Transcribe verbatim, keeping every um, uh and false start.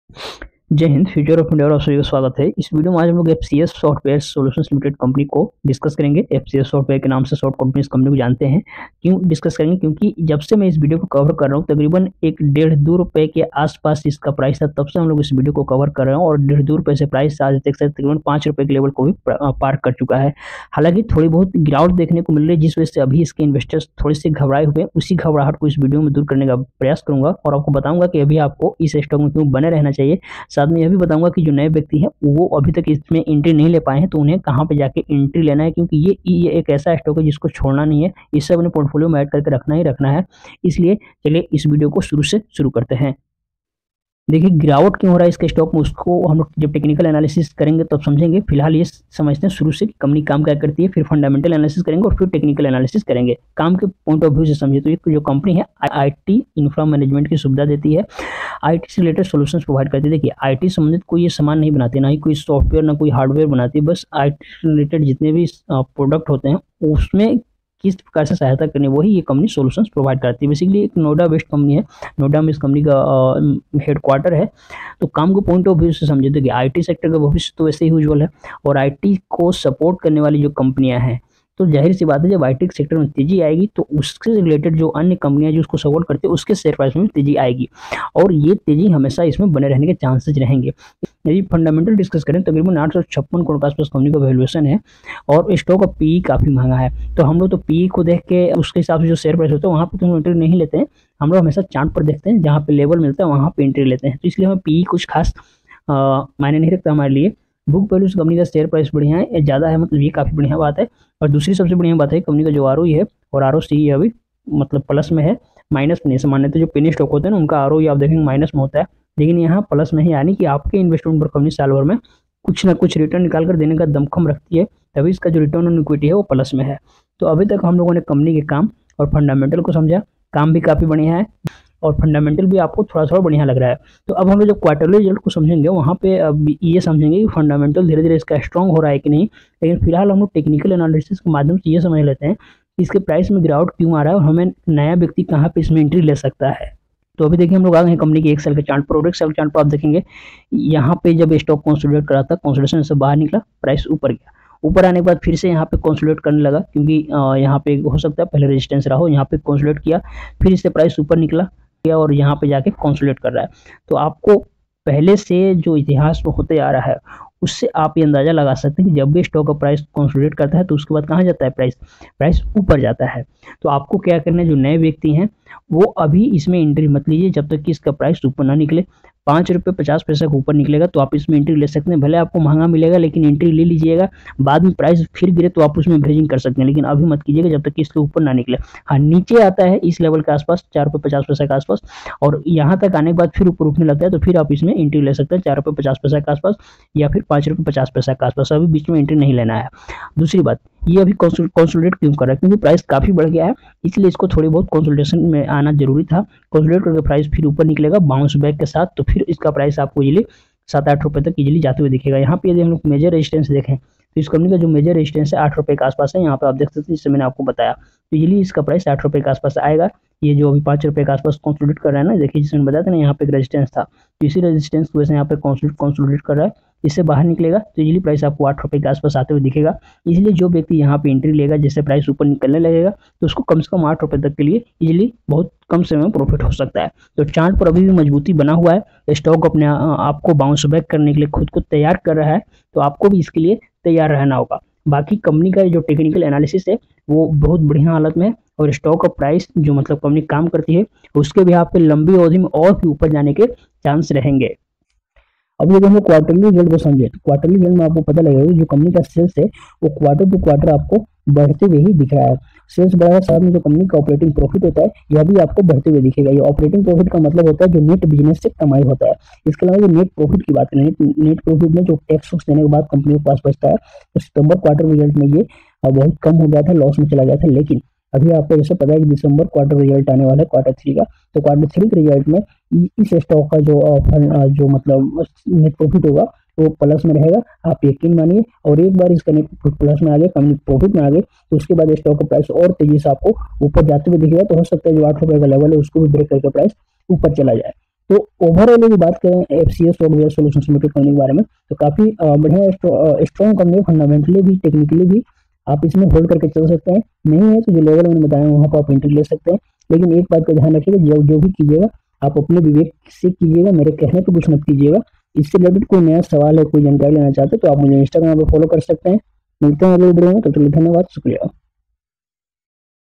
जय Hind. Future of India और आप सभी का स्वागत है। इस वीडियो में आज हम लोग FCS software solutions limited company को डिस्कस करेंगे। एफसीएस सॉफ्टवेयर के नाम से शॉर्ट कंपनी इस कंपनी को जानते हैं। क्यों डिस्कस करेंगे? क्योंकि जब से मैं इस वीडियो को कवर कर रहा हूँ तकरीबन एक डेढ़ दो रुपए के आसपास इसका प्राइस था, तब से हम लोग इस वीडियो को कवर कर रहे हैं और डेढ़ दो रुपए से प्राइस आज देख सकते तकरीबन पाँच रुपए के लेवल को भी पार कर चुका है। हालांकि थोड़ी बहुत गिरावट देखने को मिल रही है, जिस वजह से अभी इसके इन्वेस्टर्स थोड़े से घबराए हुए हैं। उसी घबराहट को इस वीडियो में दूर करने का प्रयास करूंगा और आपको बताऊंगा कि अभी आपको इस स्टॉक में क्यों बने रहना चाहिए। साथ में यह भी बताऊंगा कि जो नए व्यक्ति हैं वो अभी तक इसमें एंट्री नहीं ले पाए हैं तो उन्हें कहां पे जाके एंट्री लेना है, क्योंकि ये ये एक ऐसा स्टॉक है जिसको छोड़ना नहीं है, इसे अपने पोर्टफोलियो में ऐड करके रखना ही रखना है। इसलिए चलिए इस वीडियो को शुरू से शुरू करते हैं। देखिए गिरावट क्यों हो रहा है इसके स्टॉक में, उसको हम लोग जब टेक्निकल एनालिसिस करेंगे तब समझेंगे। फिलहाल ये समझते हैं शुरू से कि कंपनी काम क्या करती है, फिर फंडामेंटल एनालिसिस करेंगे और फिर टेक्निकल एनालिसिस करेंगे। काम के पॉइंट ऑफ व्यू से समझे तो ये जो कंपनी है आईटी इंफ्रा मैनेजमेंट की सुविधा देती है, आईटी से रिलेटेड सॉल्यूशंस प्रोवाइड करती है। देखिए आईटी संबंधित कोई ये सामान नहीं बनाती, ना ही कोई सॉफ्टवेयर ना कोई हार्डवेयर बनाती है, बस आईटी से रिलेटेड जितने भी प्रोडक्ट होते हैं उसमें किस प्रकार से सहायता करनी वही ये कंपनी सॉल्यूशंस प्रोवाइड करती है। बेसिकली एक नोएडा बेस्ड कंपनी है, नोएडा में इस कंपनी का हेडक्वार्टर है। तो काम को पॉइंट ऑफ व्यू से समझे तो कि आईटी सेक्टर का भविष्य तो वैसे ही उज्जवल है और आईटी को सपोर्ट करने वाली जो कंपनियां हैं, तो जाहिर सी बात है जब आईटी सेक्टर में तेजी आएगी तो उससे रिलेटेड जो अन्य कंपनियां जो उसको सपोर्ट करती है उसके शेयर प्राइस में तेजी आएगी और ये तेजी हमेशा इसमें बने रहने के चांसेस रहेंगे। यदि फंडामेंटल डिस्कस करें तकरीबन आठ सौ छप्पन करोड़ के आसपास कंपनी का वैल्यूएशन है और स्टॉक का पीई काफी महंगा है। तो हम लोग तो पीई को देख के उसके हिसाब से जो शेयर प्राइस होता है वहां पर तो एंट्री नहीं लेते हैं, हम लोग हमेशा चार्ट पर देखते हैं, जहाँ पे लेवल मिलता है वहां पे एंट्री लेते हैं। तो इसलिए हमें पीई कुछ खास मायने नहीं रखता हमारे लिए। बुक वैल्यू से कंपनी का शेयर प्राइस बढ़िया है, ज़्यादा है, मतलब ये काफ़ी बढ़िया बात है। और दूसरी सबसे बढ़िया बात है कंपनी का जो आरओई है और आरओसी अभी मतलब प्लस में है, माइनस में नहीं। सामान्यतः जो पेनी स्टॉक होते हैं ना उनका आरओई आप देखेंगे माइनस में होता है, लेकिन यहाँ प्लस में है, यानी कि आपके इन्वेस्टमेंट पर कंपनी साल भर में कुछ ना कुछ रिटर्न निकाल कर देने का दमखम रखती है, तभी इसका जो रिटर्न ऑन इक्विटी है वो प्लस में है। तो अभी तक हम लोगों ने कंपनी के काम और फंडामेंटल को समझा। काम भी काफ़ी बढ़िया है और फंडामेंटल भी आपको थोड़ा थोड़ा बढ़िया लग रहा है। तो अब हम लोग जब क्वार्टरली रिजल्ट को समझेंगे वहाँ पे अब ये समझेंगे कि फंडामेंटल धीरे धीरे इसका स्ट्रॉन्ग हो रहा है कि नहीं। लेकिन फिलहाल हम लोग टेक्निकल एनालिसिस के माध्यम से ये समझ लेते हैं कि इसके प्राइस में गिरावट क्यों आ रहा है और हमें नया व्यक्ति कहाँ पे इसमें एंट्री ले सकता है। तो अभी देखिए हम लोग आ गए हैं कंपनी के एक साल के चार्ट पर और एक साल के चार्ट पर आप देखेंगे यहाँ पे जब स्टॉक कंसोलिडेट करा था, कंसोलिडेशन से बाहर निकला, प्राइस ऊपर गया, ऊपर आने के बाद फिर से यहाँ पे कंसोलिडेट करने लगा, क्योंकि यहाँ पे हो सकता है पहले रेजिस्टेंस रहा हो, यहाँ पे कंसोलिडेट किया, फिर इससे प्राइस ऊपर निकला और यहाँ पे जाके कंसोलिडेट कर रहा है। तो आपको पहले से जो इतिहास में होते आ रहा है उससे आप ये अंदाजा लगा सकते हैं कि जब भी स्टॉक का प्राइस कंसोलिडेट करता है तो उसके बाद कहाँ जाता है, प्राइस प्राइस ऊपर जाता है। तो आपको क्या करना है, जो नए व्यक्ति हैं वो अभी इसमें एंट्री मत लीजिए जब तक कि इसका प्राइस ऊपर ना निकले। पाँच रुपये पचास पैसे का ऊपर निकलेगा तो आप इसमें एंट्री ले सकते हैं, भले आपको महंगा मिलेगा लेकिन एंट्री ले लीजिएगा। बाद में प्राइस फिर गिरे तो आप उसमें ब्रेजिंग कर सकते हैं, लेकिन अभी मत कीजिएगा जब तक कि इसके ऊपर ना निकले। हाँ नीचे आता है इस लेवल के आसपास चार रुपये पचास पैसे के आसपास और यहाँ तक आने के बाद फिर ऊपर उठने लगता है तो फिर आप इसमें एंट्री ले सकते हैं चार रुपये पचास पैसे के आसपास या फिर पाँच रुपये पचास पैसे के आसपास। अभी बीच में एंट्री नहीं लेना है। दूसरी बात, ये अभी कंसोलिडेट क्यों कर रहा है, क्योंकि प्राइस काफी बढ़ गया है, इसलिए इसको थोड़ी बहुत कंसोलिडेशन में आना जरूरी था। कंसोलिडेट करके प्राइस फिर ऊपर निकलेगा बाउंस बैक के साथ, तो फिर इसका प्राइस आपको इजीली सात आठ रुपए तक इजीली जाते हुए दिखेगा। यहाँ पे यदि हम लोग मेजर रेजिस्टेंस देखें तो इस कंपनी का जो मेजर रेजिस्टेंस है आठ रुपए के आसपास है, यहाँ पे आप देख सकते हैं जिससे मैंने आपको बताया। तो इजीली इसका प्राइस आठ रुपए के आसपास आएगा। ये जो अभी पाँच रुपए के आसपास कंसोलिडेट कर रहा है ना, देखिए जिसमें बताया था ना यहाँ पे एक रेजिस्टेंस था, तो इसी रेजिस्टेंस की वजह से यहाँ पे कंसोलिडेट कर रहा है, इससे बाहर निकलेगा तो इजीली प्राइस आपको आठ रुपए के आसपास आते हुए दिखेगा। इसलिए जो व्यक्ति यहाँ पे एंट्री लेगा जैसे प्राइस ऊपर निकलने लगेगा तो उसको कम से कम आठ रुपए तक के लिए इजीली बहुत कम समय में प्रॉफिट हो सकता है। तो चार्ट पर अभी भी मजबूती बना हुआ है, स्टॉक अपने आपको बाउंस बैक करने के लिए खुद को तैयार कर रहा है, तो आपको भी इसके लिए तैयार रहना होगा। बाकी कंपनी का जो टेक्निकल एनालिसिस है वो बहुत बढ़िया हालत में है और स्टॉक का प्राइस जो मतलब कंपनी काम करती है उसके भी आप पे लंबी अवधि में और भी ऊपर जाने के चांस रहेंगे। अब यदि हम लोग क्वार्टरली रिजल्ट को समझे तो क्वार्टरली रिजल्ट में आपको पता लगेगा जो कंपनी का सेल्स है वो क्वार्टर टू क्वार्टर आपको बढ़ते हुए ही दिख रहा है। सेल्स बढ़ा है, साथ में जो कंपनी का ऑपरेटिंग प्रॉफिट होता है यह भी आपको बढ़ते हुए दिखेगा। ये ऑपरेटिंग प्रॉफिट का मतलब होता है जो नेट बिजनेस से कमाई होता है। इसके अलावा जो नेट प्रॉफिट की बात करें, नेट प्रॉफिट में जो टैक्स देने के बाद कंपनी के पास बचता है, तो सितंबर क्वार्टर रिजल्ट में ये बहुत कम हो गया था, लॉस में चला गया था। लेकिन अभी आपको जैसे पता है कि दिसंबर क्वार्टर रिजल्ट आने वाला है क्वार्टर थ्री का, तो क्वार्टर थ्री के रिजल्ट में इस स्टॉक का जो जो मतलब नेट प्रॉफिट होगा वो प्लस में रहेगा, आप यकीन मानिए। और एक बार इसका नेट प्रॉफिट प्लस में आ गया, कंपनी प्रॉफिट में आ गए, तो उसके बाद स्टॉक का प्राइस और तेजी से आपको ऊपर जाते हुए दिखेगा। तो हो सकता है जो आठ रुपए का लेवल है उसको भी ब्रेक करके प्राइस ऊपर चला जाए। तो ओवरऑल यदि बात करें FCS software solutions limited company के बारे में, तो काफी बढ़िया स्ट्रॉन्ग कंपनी है, फंडामेंटली भी टेक्निकली भी आप इसमें होल्ड करके चल सकते हैं। नहीं है तो जो लेवल मैंने बताया वहाँ पर आप एंट्री ले सकते हैं। लेकिन एक बात का ध्यान रखिएगा, जो जो भी कीजिएगा आप अपने विवेक से कीजिएगा, मेरे कहने पर कुछ मत कीजिएगा। इससे रिलेटेड कोई नया सवाल है, कोई जानकारी लेना चाहते हैं तो आप मुझे इंस्टाग्राम पर फॉलो कर सकते हैं। मिलते हैं अगले वीडियो में, तो धन्यवाद, शुक्रिया।